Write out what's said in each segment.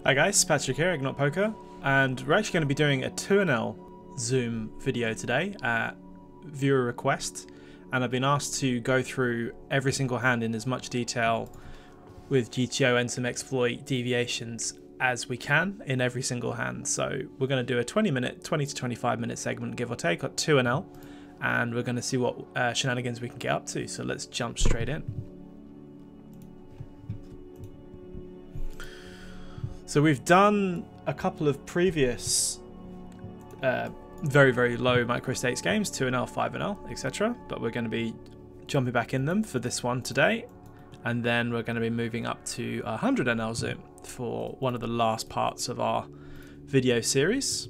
Hi guys, Patrick here, Ignot Poker, and we're actually going to be doing a 2NL Zoom video today at viewer request, and I've been asked to go through every single hand in as much detail with GTO and some exploit deviations as we can in every single hand. So we're going to do a 20 to 25 minute segment, give or take, at 2NL, and we're going to see what shenanigans we can get up to. So let's jump straight in. So we've done a couple of previous very, very low micro stakes games, 2NL, 5NL, etc. But we're going to be jumping back in them for this one today. And then we're going to be moving up to 100NL Zoom for one of the last parts of our video series.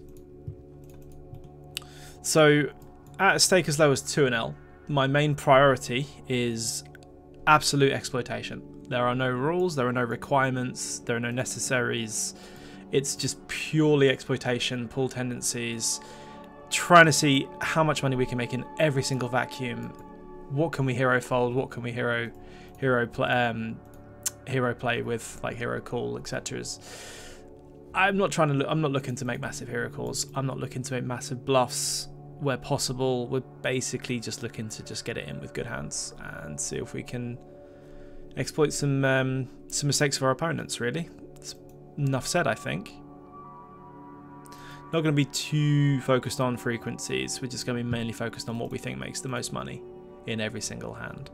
So at a stake as low as 2NL, my main priority is absolute exploitation. There are no rules, there are no requirements, there are no necessaries. It's just purely exploitation, pull tendencies, trying to see how much money we can make in every single vacuum. What can we hero fold? What can we hero play with, like hero call, etc. I'm not looking to make massive hero calls. I'm not looking to make massive bluffs where possible. We're basically just looking to just get it in with good hands and see if we can exploit some mistakes of our opponents, really. It's enough said, I think. Not going to be too focused on frequencies. We're just going to be mainly focused on what we think makes the most money in every single hand.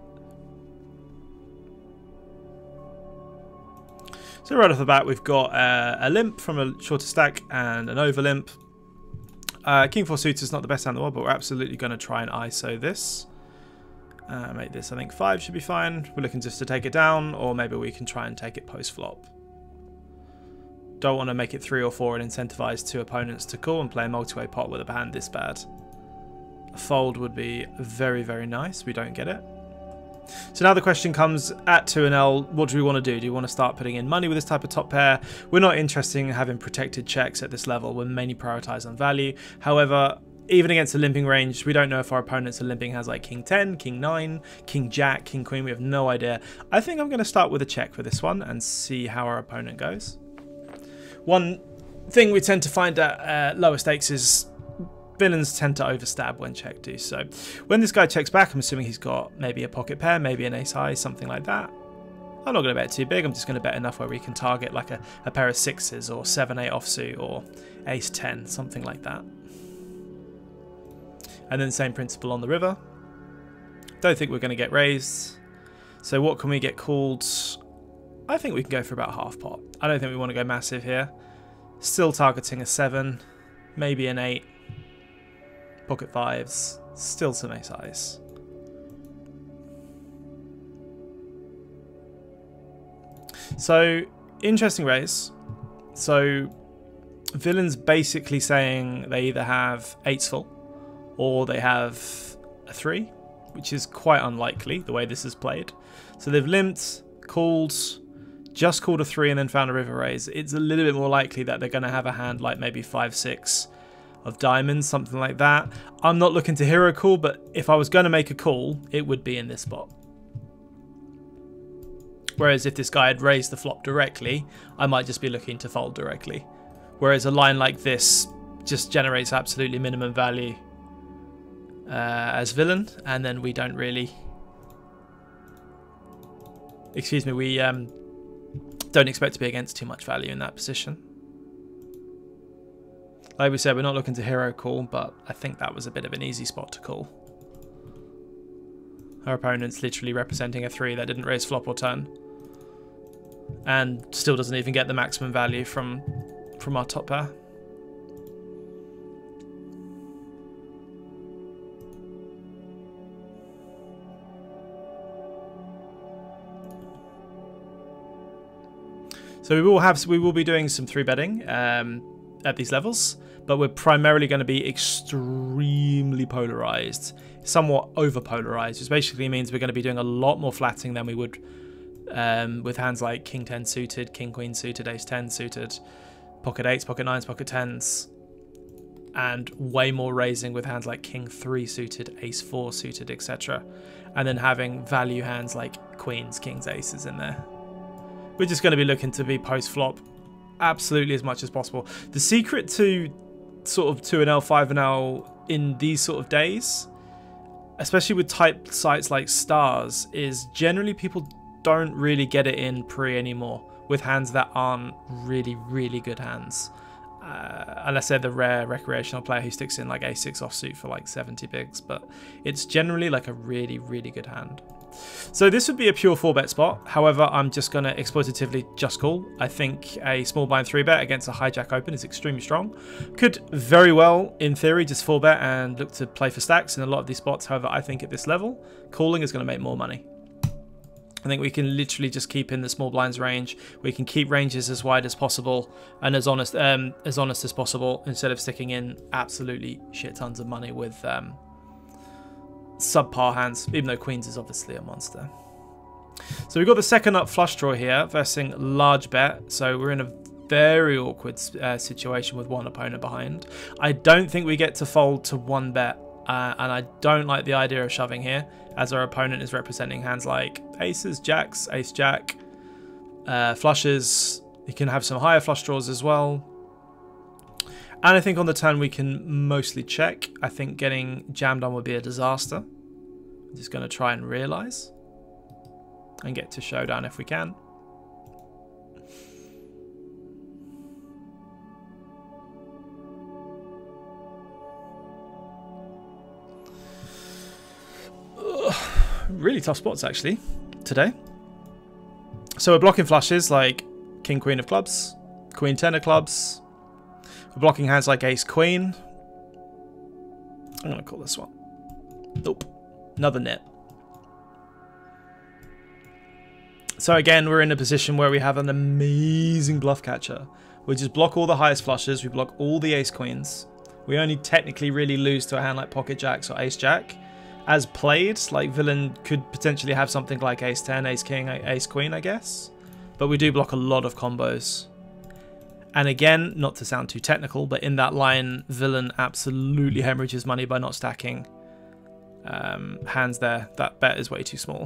So right off the bat, we've got a limp from a shorter stack and an over limp. King 4 suited is not the best hand in the world, but we're absolutely going to try and ISO this. Make this, I think 5 should be fine. We're looking just to take it down, or maybe we can try and take it post-flop. Don't want to make it 3 or 4 and incentivize 2 opponents to call and play a multi-way pot with a hand this bad. A fold would be very, very nice. We don't get it. So now the question comes at 2NL, what do we want to do? Do you want to start putting in money with this type of top pair? We're not interested in having protected checks at this level. We're mainly prioritized on value. However, even against a limping range, we don't know if our opponents are limping has like King 10, King 9, King Jack, King Queen. We have no idea. I think I'm going to start with a check for this one and see how our opponent goes. One thing we tend to find at lower stakes is villains tend to overstab when check do. So when this guy checks back, I'm assuming he's got maybe a pocket pair, maybe an ace high, something like that. I'm not going to bet too big. I'm just going to bet enough where we can target like a pair of 6s or 7-8 offsuit or ace 10, something like that. And then same principle on the river. Don't think we're going to get raised. So what can we get called? I think we can go for about half pot. I don't think we want to go massive here. Still targeting a 7, maybe an 8. Pocket 5s, still some ace highs. So interesting raise. So villains basically saying they either have 8s full or they have a 3, which is quite unlikely the way this is played. So they've limped, called, just called a 3 and then found a river raise. It's a little bit more likely that they're going to have a hand like maybe 5-6 of diamonds, something like that. I'm not looking to hero call, but if I was going to make a call, it would be in this spot. Whereas if this guy had raised the flop directly, I might just be looking to fold directly. Whereas a line like this just generates absolutely minimum value as villain, and then we don't really, excuse me, we don't expect to be against too much value in that position. Like we said, we're not looking to hero call, but I think that was a bit of an easy spot to call. Our opponent's literally representing a 3 that didn't raise flop or turn, and still doesn't even get the maximum value from our top pair. So we will be doing some 3-betting at these levels, but we're primarily going to be extremely polarized, somewhat over polarized, which basically means we're going to be doing a lot more flatting than we would with hands like King 10 suited, King Queen suited, Ace 10 suited, pocket 8s, pocket 9s, pocket 10s, and way more raising with hands like King 3 suited, Ace 4 suited, etc. And then having value hands like Queens, Kings, Aces in there. We're just going to be looking to be post-flop absolutely as much as possible. The secret to sort of 2NL, 5NL in these sort of days, especially with type sites like Stars, is generally people don't really get it in pre anymore with hands that aren't really, really good hands. Unless they're the rare recreational player who sticks in like a6 offsuit for like 70 bigs, but it's generally like a really, really good hand. So this would be a pure 4-bet spot. However, I'm just going to exploitatively just call. I think a small blind 3-bet against a hijack open is extremely strong. Could very well, in theory, just 4-bet and look to play for stacks in a lot of these spots. However, I think at this level, calling is going to make more money. I think we can literally just keep in the small blinds range. We can keep ranges as wide as possible and as honest as possible, instead of sticking in absolutely shit tons of money with subpar hands, even though queens is obviously a monster. So we've got the second up flush draw here versus large bet. So we're in a very awkward situation with one opponent behind. I don't think we get to fold to 1-bet. And I don't like the idea of shoving here, as our opponent is representing hands like aces, jacks, ace, jack, flushes. You can have some higher flush draws as well. And I think on the turn we can mostly check. I think getting jammed on would be a disaster. I'm just going to try and realize and get to showdown if we can. Really tough spots actually today. So we're blocking flushes like king, queen of clubs, queen, 10 of clubs. We're blocking hands like ace, queen. I'm going to call this one. Nope. Another nit. So again, we're in a position where we have an amazing bluff catcher. We just block all the highest flushes. We block all the ace, queens. We only technically really lose to a hand like pocket jacks or ace, jack. As played, like villain could potentially have something like ace 10, ace king, ace queen, I guess. But we do block a lot of combos. And again, not to sound too technical, but in that line, villain absolutely hemorrhages money by not stacking hands there. That bet is way too small.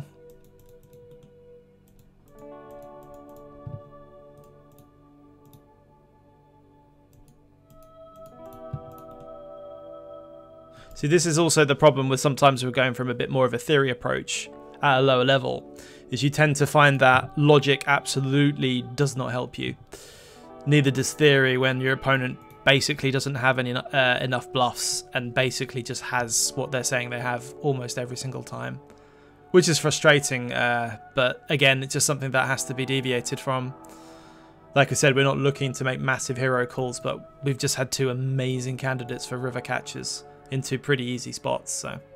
See, this is also the problem with sometimes we're going from a bit more of a theory approach at a lower level, is you tend to find that logic absolutely does not help you. Neither does theory when your opponent basically doesn't have any enough bluffs and basically just has what they're saying they have almost every single time, which is frustrating. But again, it's just something that has to be deviated from. Like I said, we're not looking to make massive hero calls, but we've just had two amazing candidates for river catches into pretty easy spots.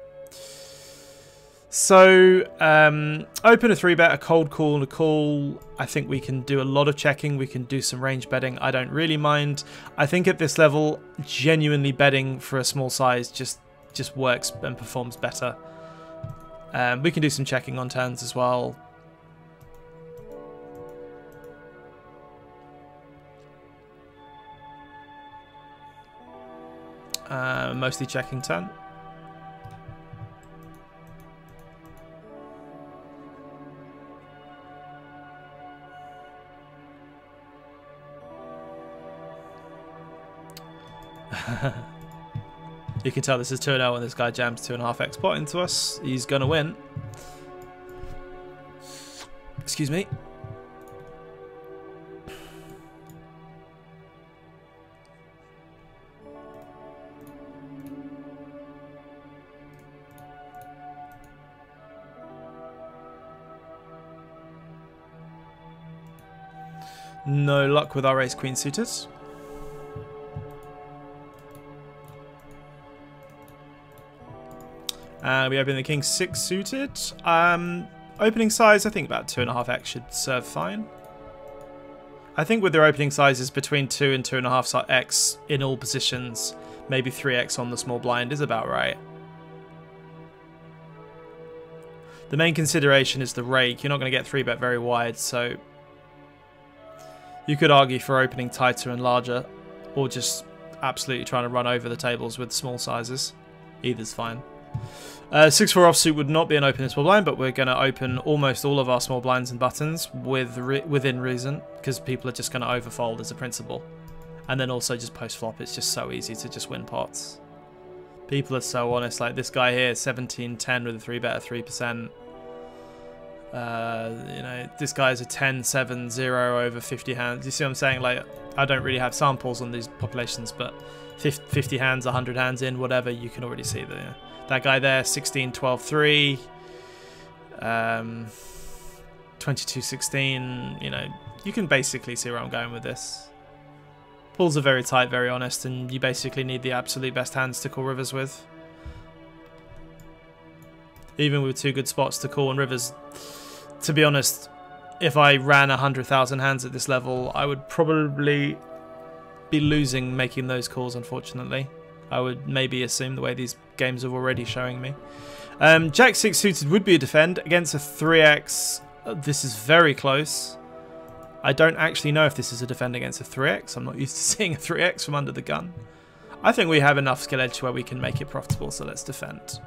So open a 3-bet, a cold call and a call. I think we can do a lot of checking. We can do some range betting. I don't really mind. I think at this level, genuinely betting for a small size just works and performs better. We can do some checking on turns as well. Mostly checking turn. You can tell this is 2-0 when this guy jams 2.5x pot into us. He's gonna win. Excuse me. No luck with our ace queen suited. We open the king 6 suited. Opening size, I think about 2.5x should serve fine. I think with their opening sizes between 2 and 2.5x in all positions, maybe 3x on the small blind is about right. The main consideration is the rake. You're not going to get 3-bet very wide, so you could argue for opening tighter and larger, or just absolutely trying to run over the tables with small sizes. Either's fine. 6-4 offsuit would not be an open small blind, but we're going to open almost all of our small blinds and buttons within reason, because people are just going to overfold as a principle. And then also just post flop, it's just so easy to just win pots. People are so honest, like this guy here, 17-10 with a 3-bet at 3%. You know, this guy's a 10-7-0 over 50 hands. You see what I'm saying? Like, I don't really have samples on these populations, but 50 hands, 100 hands in, whatever, you can already see that. Yeah. That guy there, 16-12-3, 22-16. You know, you can basically see where I'm going with this. Pools are very tight, very honest, and you basically need the absolute best hands to call rivers with. Even with 2 good spots to call on rivers, to be honest, if I ran 100,000 hands at this level, I would probably be losing making those calls, unfortunately. I would maybe assume the way these games are already showing me. Jack 6 suited would be a defend against a 3x. This is very close. I don't actually know if this is a defend against a 3x. I'm not used to seeing a 3x from under the gun. I think we have enough skill edge where we can make it profitable, so let's defend.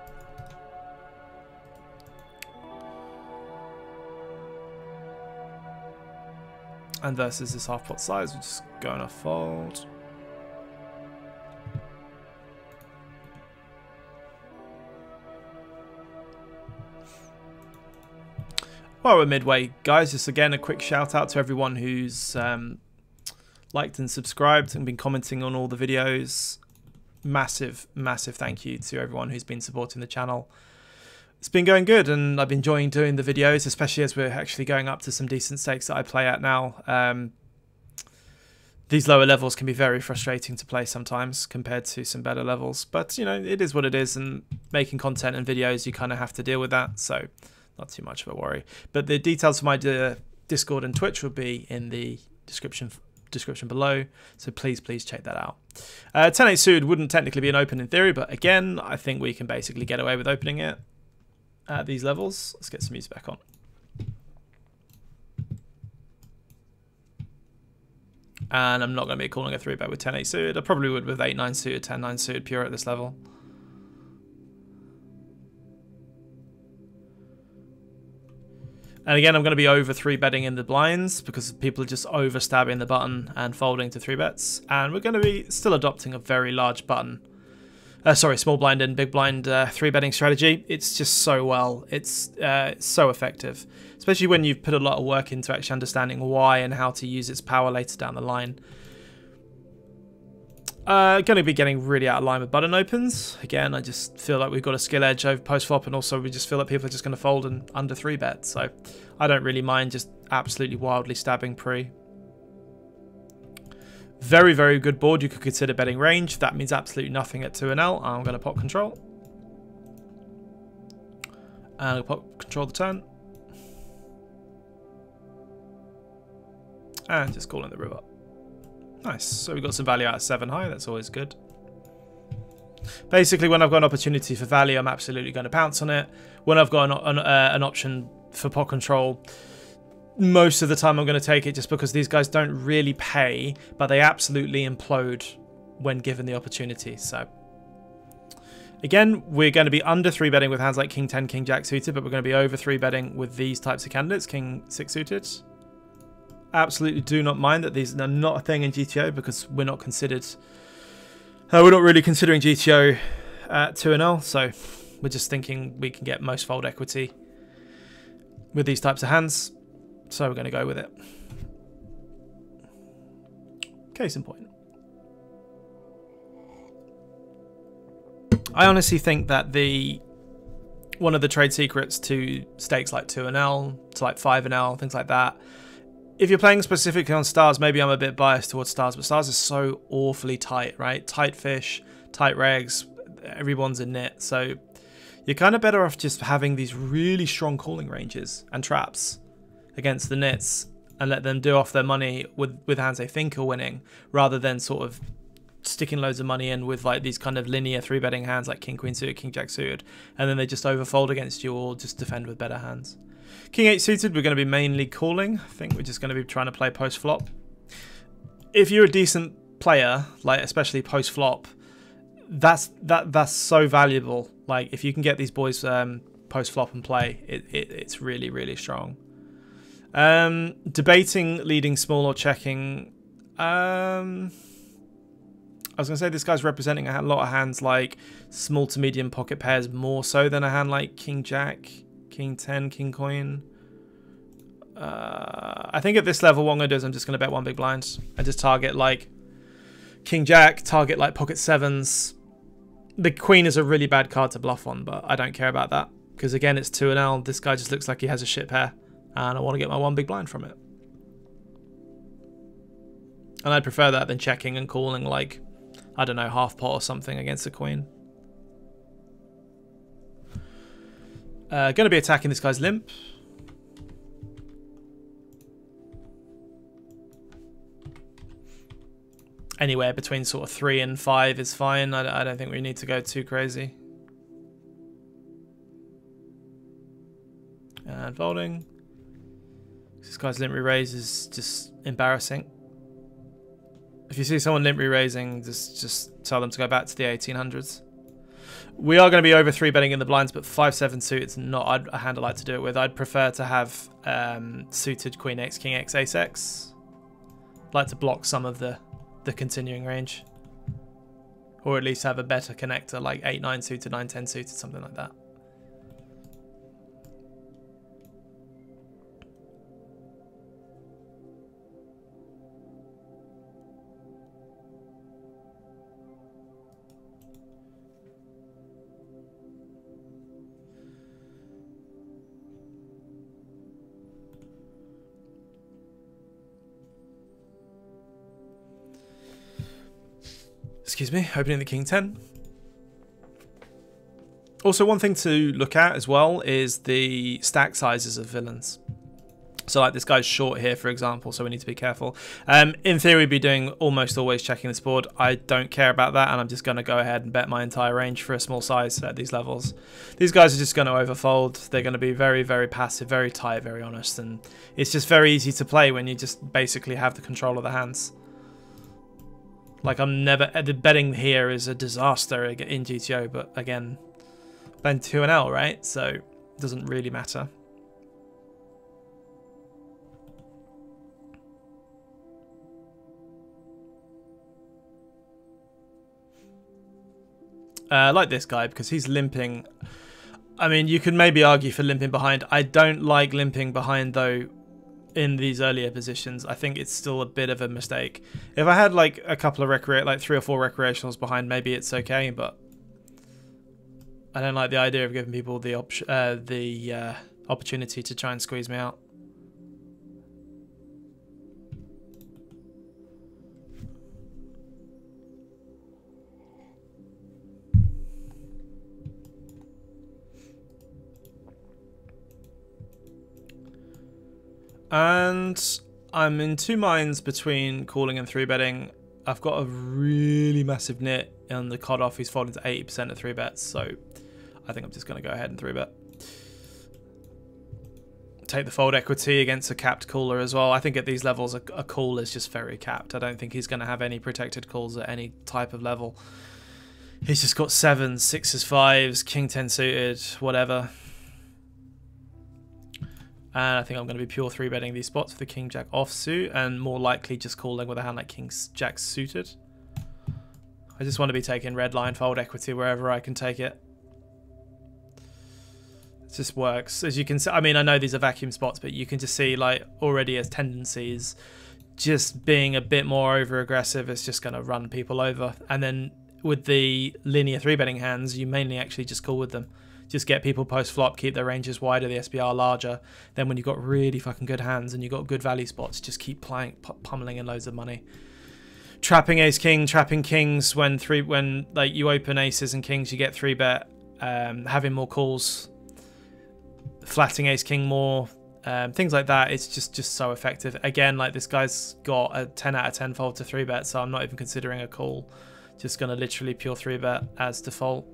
And versus this half pot size, we're just going to fold. Well, we're midway, guys. Just again, a quick shout out to everyone who's liked and subscribed and been commenting on all the videos. Massive, massive thank you to everyone who's been supporting the channel. It's been going good, and I've been enjoying doing the videos, especially as we're actually going up to some decent stakes that I play at now. These lower levels can be very frustrating to play sometimes compared to some better levels, but you know, it is what it is, and making content and videos, you kind of have to deal with that, so not too much of a worry. But the details for my Discord and Twitch will be in the description below, so please check that out. 10-8 suited wouldn't technically be an open in theory, but again, I think we can basically get away with opening it at these levels. Let's get some music back on. And I'm not going to be calling a 3-bet with 10-8 suited. I probably would with 8-9 suited, 10-9 suited pure at this level. And again, I'm going to be over 3-betting in the blinds because people are just over stabbing the button and folding to 3-bets. And we're going to be still adopting a very large button. Small blind and big blind 3-betting strategy. It's just so well. It's so effective, especially when you've put a lot of work into actually understanding why and how to use its power later down the line. Going to be getting really out of line with button opens. Again, I just feel like we've got a skill edge over post flop, and also we just feel like people are just going to fold and under 3-bet. So I don't really mind just absolutely wildly stabbing pre. Very, very good board. You could consider betting range. That means absolutely nothing at 2-L. I'm going to pop control. And I'll pop control the turn. And just call in the river. Nice. So we've got some value out of 7 high. That's always good. Basically, when I've got an opportunity for value, I'm absolutely going to pounce on it. When I've got an option for pot control, most of the time I'm going to take it just because these guys don't really pay, but they absolutely implode when given the opportunity. So again, we're going to be under 3-betting with hands like King 10, King Jack suited, but we're going to be over 3-betting with these types of candidates, King 6 suited. Absolutely do not mind that these are not a thing in GTO because we're not considered. We're not really considering GTO at 2-0, so we're just thinking we can get most fold equity with these types of hands. So we're going to go with it. Case in point. I honestly think that one of the trade secrets to stakes like 2-L, to like 5-L, things like that, if you're playing specifically on stars, maybe I'm a bit biased towards stars, but stars is so awfully tight, right? Tight fish, tight regs, everyone's in it. So you're kind of better off just having these really strong calling ranges and traps against the nits and let them do off their money with hands they think are winning, rather than sort of sticking loads of money in with like these kind of linear 3-betting hands like King Queen suited, King Jack suited, and then they just overfold against you or just defend with better hands. King 8 suited, we're going to be mainly calling. I think we're just going to be trying to play post flop. If you're a decent player, like especially post flop, that's so valuable. Like if you can get these boys post flop and play, it's really, really strong. Debating leading small or checking. I was going to say this guy's representing a lot of hands like small to medium pocket pairs more so than a hand like King Jack, King 10, King Queen. I think at this level what I'm going to do is I'm just going to bet one big blind and just target like King Jack, target like pocket sevens. The Queen is a really bad card to bluff on, but I don't care about that because again it's 2-L. This guy just looks like he has a shit pair and I want to get my one big blind from it. And I'd prefer that than checking and calling like, I don't know, half pot or something against the Queen. Going to be attacking this guy's limp. Anywhere between sort of 3 and 5 is fine. I don't think we need to go too crazy. And folding. This guy's limp re-raise is just embarrassing. If you see someone limp re-raising, just tell them to go back to the 1800s. We are going to be over 3-betting in the blinds, but 5-7 suit is not a hand I like to do it with. I'd prefer to have suited Queen X, King X, Ace X. I'd like to block some of the continuing range. Or at least have a better connector like 8-9 suited, 9-10 suited, something like that. Excuse me, opening the King 10. Also, one thing to look at as well is the stack sizes of villains. So like this guy's short here, for example, so we need to be careful. In theory, we'd be doing almost always checking this board. I don't care about that, and I'm just going to go ahead and bet my entire range for a small size at these levels. These guys are just going to overfold. They're going to be very, very passive, very tight, very honest, and it's just very easy to play when you just basically have the control of the hands. Like the betting here is a disaster in GTO, but again, playing 2-L, right? So it doesn't really matter. I like this guy because he's limping. I mean, you could maybe argue for limping behind. I don't like limping behind though. In these earlier positions, I think it's still a bit of a mistake. If I had like a couple of like 3 or 4 recreationals behind, maybe it's okay, but I don't like the idea of giving people the opportunity to try and squeeze me out. And I'm in 2 minds between calling and 3-betting. I've got a really massive nit on the cutoff. He's fallen to 80% of 3-bets, so I think I'm just going to go ahead and 3-bet. Take the fold equity against a capped caller as well. I think at these levels, a call is just very capped. I don't think he's going to have any protected calls at any type of level. He's just got 7s, 6s, 5s, King 10 suited, whatever. And I think I'm going to be pure 3-betting these spots for the King Jack offsuit and more likely just calling with a hand like King Jack suited. I just want to be taking red line fold equity wherever I can take it. It just works. As you can see, I mean, I know these are vacuum spots, but you can just see like already as tendencies, just being a bit more over aggressive is just going to run people over. And then with the linear 3-betting hands, you mainly actually just call with them. Just get people post-flop, keep their ranges wider, the SPR larger. Then when you've got really fucking good hands and you've got good value spots, just keep playing, pummeling in loads of money. Trapping ace-king, trapping kings when like you open aces and kings, you get 3-bet. Having more calls, flatting ace-king more, things like that. It's just so effective. Again, like this guy's got a 10 out of 10 fold to 3-bet, so I'm not even considering a call. Just going to literally pure 3-bet as default.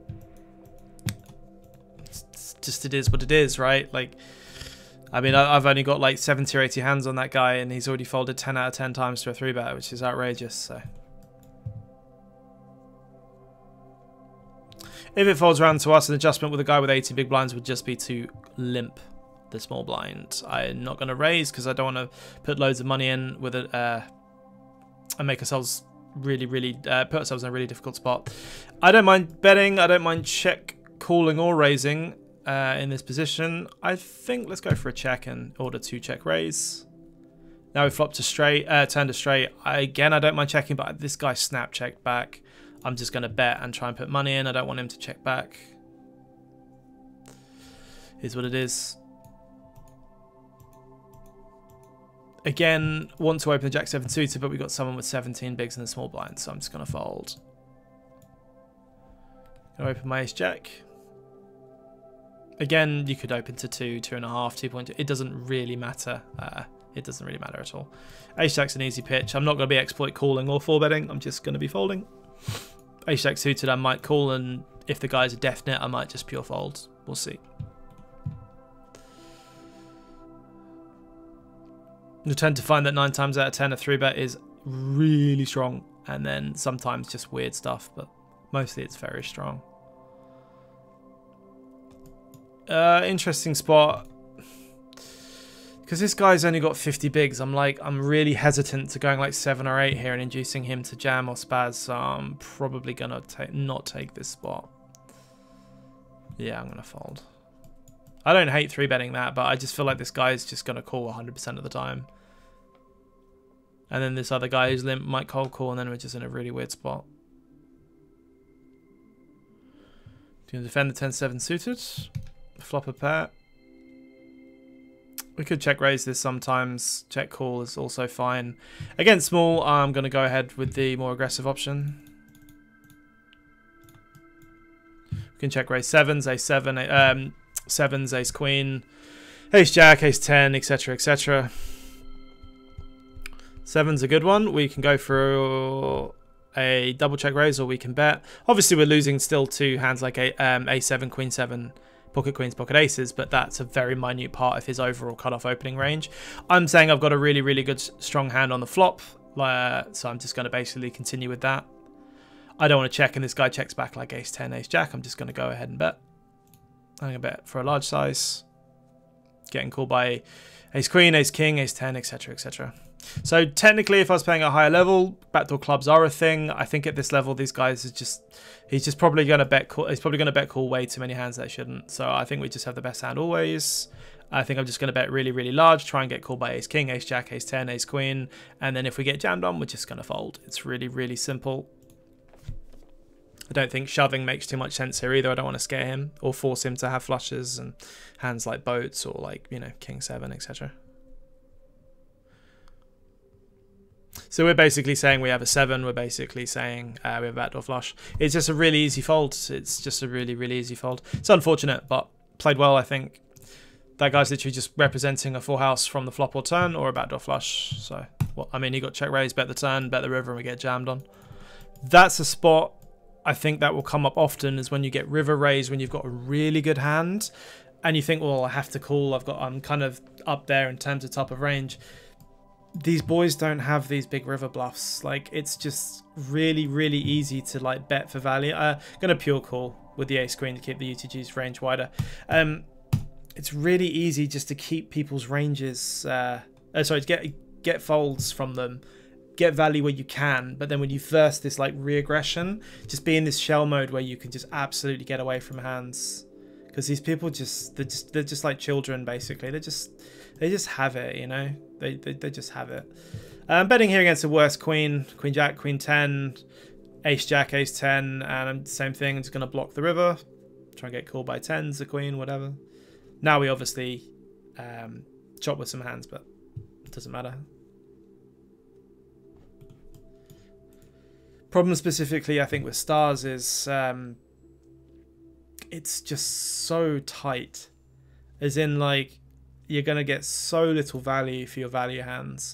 Just it is what it is, right? Like, I mean, I've only got like 70 or 80 hands on that guy, and he's already folded 10 out of 10 times to a 3-bet, which is outrageous. So If it folds around to us, an adjustment with a guy with 18 big blinds would just be to limp the small blind. I'm not going to raise because I don't want to put loads of money in with it and make ourselves really put ourselves in a really difficult spot. I don't mind betting. I don't mind check calling or raising in this position. I think let's go for a check and order 2 check raise. Now we flop to straight, turn to straight. Again, I don't mind checking, but this guy snap checked back. I'm just going to bet and try and put money in. I don't want him to check back. Is what it is. Again, want to open the Jack-7 suited, but we've got someone with 17 bigs in the small blind, so I'm just going to fold. Gonna open my Ace-Jack. Again, you could open to 2, 2.5, 2.2. It doesn't really matter. It doesn't really matter at all. Ace-Jack's an easy pitch. I'm not going to be exploit calling or 4-betting. I'm just going to be folding. Ace-Jack suited, I might call, and if the guy's a definite, I might just pure fold. We'll see. You tend to find that 9 times out of 10 a 3-bet is really strong, and then sometimes just weird stuff, but mostly it's very strong. Interesting spot. Because this guy's only got 50 bigs, I'm really hesitant to going like 7 or 8 here and inducing him to jam or spaz, so I'm probably going to not take this spot. Yeah, I'm going to fold. I don't hate 3-betting that, but I just feel like this guy is just going to call 100% of the time. And then this other guy who's limp might cold call, and then we're just in a really weird spot. Do you defend the 10-7 suited? Flop a pair. We could check raise this sometimes. Check call is also fine. Against small, I'm going to go ahead with the more aggressive option. We can check raise 7s, Ace-7, 7s, Ace Queen, Ace Jack, Ace 10, etc, etc. 7's a good one. We can go for a double check raise, or we can bet. Obviously, we're losing still to hands like A7, Queen 7, pocket queens, pocket aces, but that's a very minute part of his overall cutoff opening range. I'm saying I've got a really good strong hand on the flop, so I'm just going to basically continue with that. I don't want to check, and this guy checks back like Ace 10, Ace Jack. I'm just going to go ahead and bet. I'm going to bet for a large size. Getting called by Ace Queen, Ace King, Ace 10, etc, etc. So technically, if I was playing a higher level, backdoor clubs are a thing. I think at this level, these guys are he's just probably going to bet call. He's probably going to bet call way too many hands that shouldn't. So I think we just have the best hand always. I think I'm just going to bet really large, try and get called by Ace King, Ace Jack, Ace 10, Ace Queen, and then if we get jammed on, we're just going to fold. It's really simple. I don't think shoving makes too much sense here either. I don't want to scare him or force him to have flushes and hands like boats or like, you know, King 7, etc. So we're basically saying we have a 7. We're basically saying we have a backdoor flush. It's just a really easy fold. It's just a really easy fold. It's unfortunate, but played well, I think. That guy's literally just representing a full house from the flop or turn or a backdoor flush. So, well, I mean, he got check raised, bet the turn, bet the river, and we get jammed on. That's a spot I think that will come up often, is when you get river raised, when you've got a really good hand and you think, well, I have to call. I'm kind of up there in terms of top of range. These boys don't have these big river bluffs. Like, it's just really easy to like bet for value. Gonna pure call with the Ace Queen to keep the UTG's range wider. It's really easy just to keep people's ranges. Sorry, to get folds from them, get value where you can. But then when you first this like re-aggression, just be in this shell mode where you can just absolutely get away from hands. Because these people they're just like children basically. They just have it, you know. They just have it. Betting here against the worst Queen, Queen Jack, Queen 10, Ace Jack, Ace 10, and same thing. I'm just gonna block the river, try and get called by 10s, the Queen, whatever. Now we obviously chop with some hands, but it doesn't matter. Problem specifically, I think, with stars is it's just so tight. As in, like, you're going to get so little value for your value hands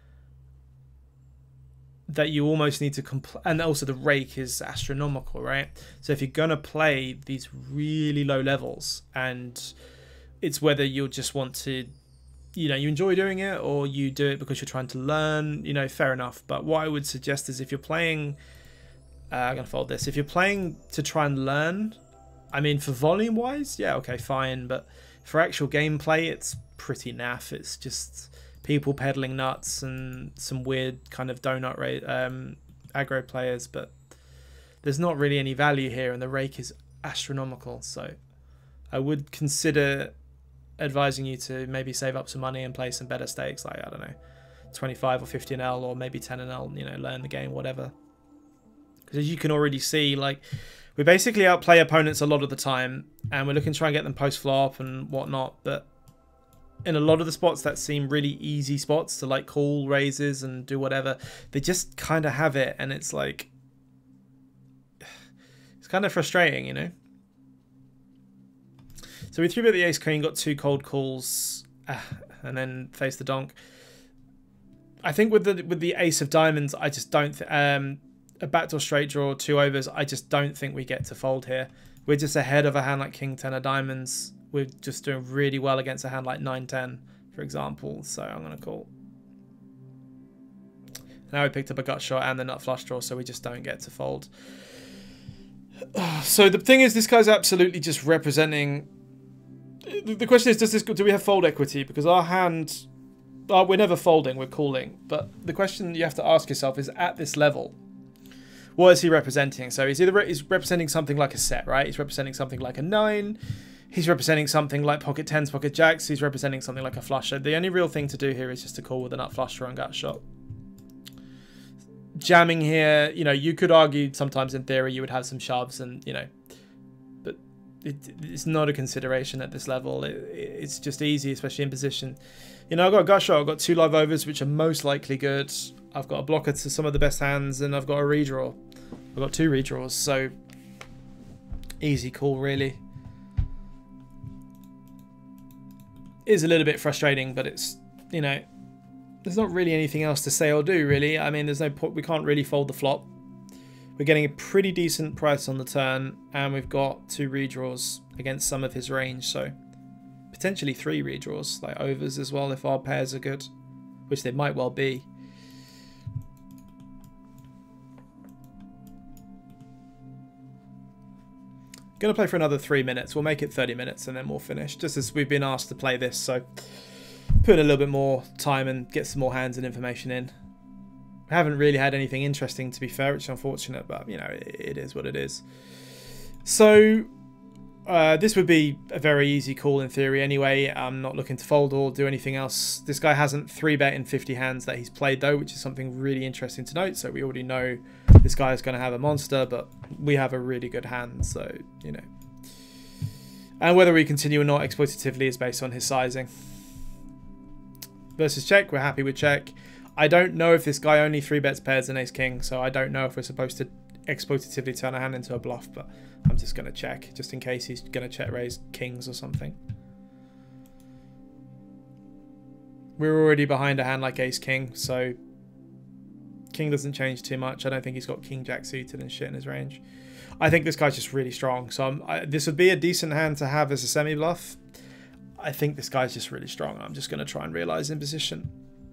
that you almost need to and also the rake is astronomical, right? So if you're going to play these really low levels, and it's whether you'll just want to, you know, you enjoy doing it or you do it because you're trying to learn, you know, fair enough. But what I would suggest is if you're playing, I'm going to fold this. If you're playing to try and learn, I mean, for volume-wise, yeah, okay, fine. But for actual gameplay, it's pretty naff. It's just people peddling nuts and some weird kind of donut aggro players. But there's not really any value here, and the rake is astronomical. So I would consider advising you to maybe save up some money and play some better stakes, like, I don't know, 25 or 50 NL, or maybe 10 NL, you know, learn the game, whatever. Because as you can already see, like, we basically outplay opponents a lot of the time, and we're looking to try and get them post-flop and whatnot, but in a lot of the spots that seem really easy spots to, like, call raises and do whatever, they just kind of have it, and it's like, it's kind of frustrating, you know? So we 3-bet the ace queen, got 2 cold calls, and then face the donk. I think with the ace of diamonds, I just don't... a backdoor straight draw, 2 overs, I just don't think we get to fold here. We're just ahead of a hand like king 10 of diamonds. We're just doing really well against a hand like 9-10, for example. So I'm going to call. Now we picked up a gut shot and the nut flush draw, so we just don't get to fold. So the thing is, this guy's absolutely just representing... The question is, do we have fold equity? Because our hand... we're never folding, we're calling. But the question you have to ask yourself is, at this level, what is he representing? So he's representing something like a set, right? He's representing something like a 9. He's representing something like pocket 10s, pocket jacks. He's representing something like a flush. So the only real thing to do here is just to call with a nut flush draw and gut shot. Jamming here, you know, you could argue sometimes in theory you would have some shoves and, you know, but it's not a consideration at this level. It's just easy, especially in position. You know, I've got a gut shot, I've got 2 live overs, which are most likely good. I've got a blocker to some of the best hands, and I've got a redraw. I've got 2 redraws, so easy call, really. It is a little bit frustrating, but it's, you know, there's not really anything else to say or do, really. I mean, there's no point. We can't really fold the flop. We're getting a pretty decent price on the turn, and we've got 2 redraws against some of his range, so potentially 3 redraws, like overs as well, if our pairs are good, which they might well be. Going to play for another 3 minutes. We'll make it 30 minutes and then we'll finish, just as we've been asked to play this, so put in a little bit more time and get some more hands and information in. We haven't really had anything interesting, to be fair, which is unfortunate, but, you know, it is what it is. So this would be a very easy call in theory anyway. I'm not looking to fold or do anything else. This guy hasn't 3-bet in 50 hands that he's played, though, which is something really interesting to note. So we already know this guy is going to have a monster, but we have a really good hand, so, you know. And whether we continue or not exploitatively is based on his sizing. Versus check, we're happy with check. I don't know if this guy only 3-bets pairs and ace-king, so I don't know if we're supposed to exploitatively turn a hand into a bluff, but I'm just going to check, just in case he's going to check raise kings or something. We're already behind a hand like ace-king, so king doesn't change too much. I don't think he's got king-jack suited and shit in his range. I think this guy's just really strong, so this would be a decent hand to have as a semi-bluff. I think this guy's just really strong. I'm just going to try and realize in position.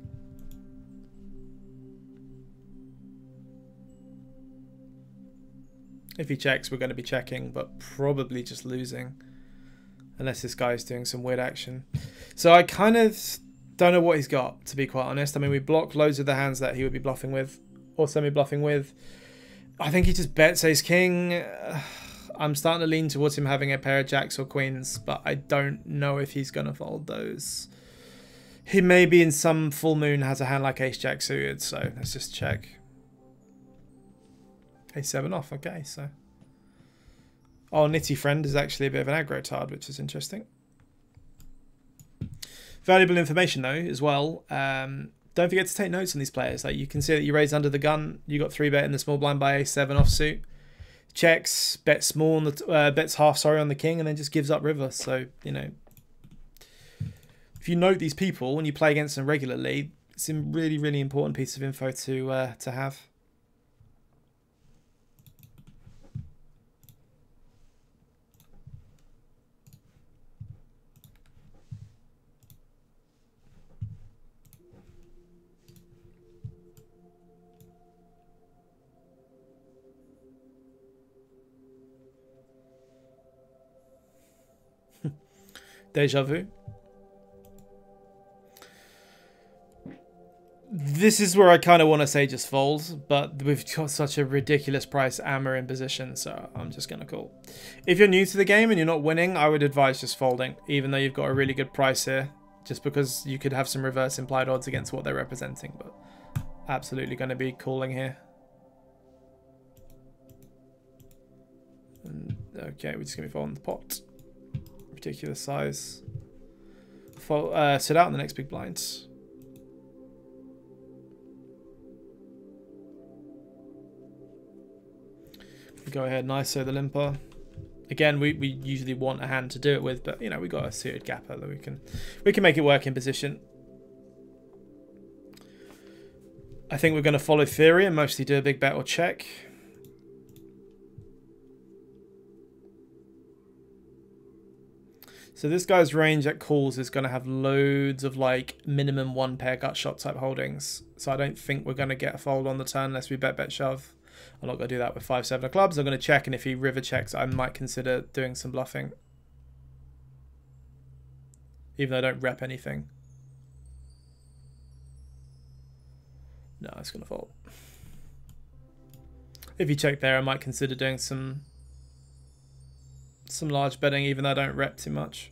If he checks, we're going to be checking, but probably just losing. Unless this guy's doing some weird action. So I kind of don't know what he's got, to be quite honest. I mean, we block loads of the hands that he would be bluffing with, or semi-bluffing with. I think he just bets ace-king. I'm starting to lean towards him having a pair of jacks or queens, but I don't know if he's going to fold those. He maybe in some full moon has a hand like ace-jack suited, so let's just check. A7 off, okay, so. Oh, Nitty Friend is actually a bit of an aggro tard, which is interesting. Valuable information, though, as well. Don't forget to take notes on these players. Like, you can see that you raise under the gun. You got 3-bet in the small blind by A7 offsuit. Checks, bets small on the bets half, sorry, on the king, and then just gives up river. So, you know, if you note these people when you play against them regularly, it's a really, really important piece of info to have. Deja Vu. This is where I kind of want to say just fold, but we've got such a ridiculous price and we're in position, so I'm just going to call. If you're new to the game and you're not winning, I would advise just folding, even though you've got a really good price here, just because you could have some reverse implied odds against what they're representing, but absolutely going to be calling here. And, okay, we're just going to be folding the pot. Ridiculous size. Sit out in the next big blind. Go ahead, nice. The limper. Again, we usually want a hand to do it with, but you know, we got a suited gapper that we can make it work in position. I think we're going to follow theory and mostly do a big bet or check. So this guy's range at calls is going to have loads of like minimum 1 pair gut shot type holdings. So I don't think we're going to get a fold on the turn unless we bet shove. I'm not going to do that with 5-7 of clubs. I'm going to check, and if he river checks, I might consider doing some bluffing. Even though I don't rep anything. No, it's going to fold. If you check there, I might consider doing some large betting, even though I don't rep too much.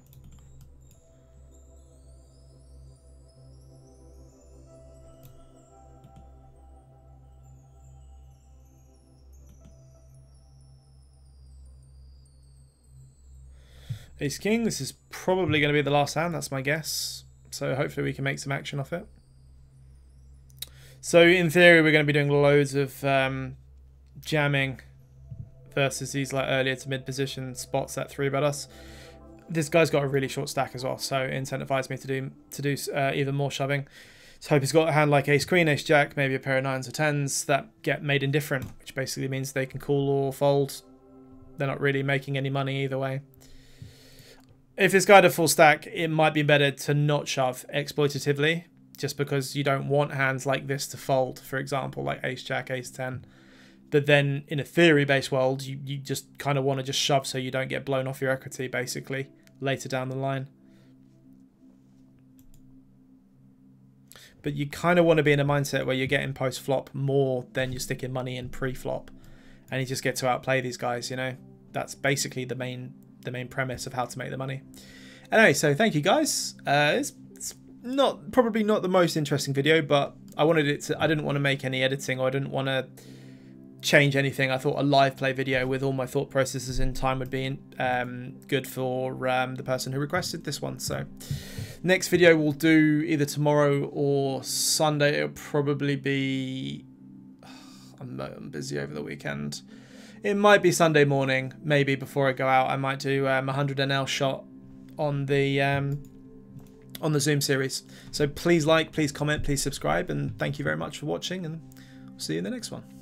Ace King, this is probably going to be the last hand, that's my guess. So hopefully we can make some action off it. So in theory, we're going to be doing loads of jamming versus these like earlier to mid position spots that 3-bet us. This guy's got a really short stack as well, so it incentivizes me to do even more shoving. So hope he's got a hand like Ace Queen, Ace Jack, maybe a pair of 9s or 10s that get made indifferent, which basically means they can call or fold. They're not really making any money either way. If this guy had a full stack, it might be better to not shove exploitatively, just because you don't want hands like this to fold, for example, like Ace Jack, Ace 10. But then in a theory-based world, you just kind of want to just shove so you don't get blown off your equity, basically, later down the line. But you kind of want to be in a mindset where you're getting post-flop more than you're sticking money in pre-flop. And you just get to outplay these guys, you know. That's basically the main premise of how to make the money. Anyway, so thank you guys. It's probably not the most interesting video, but I didn't want to make any editing, or I didn't want to change anything. I thought a live play video with all my thought processes in time would be good for the person who requested this one. So next video we'll do either tomorrow or Sunday. It'll probably be I'm busy over the weekend. It might be Sunday morning, maybe before I go out. I might do 100 NL shot on the Zoom series. So please like, please comment, please subscribe, and thank you very much for watching, and I'll see you in the next one.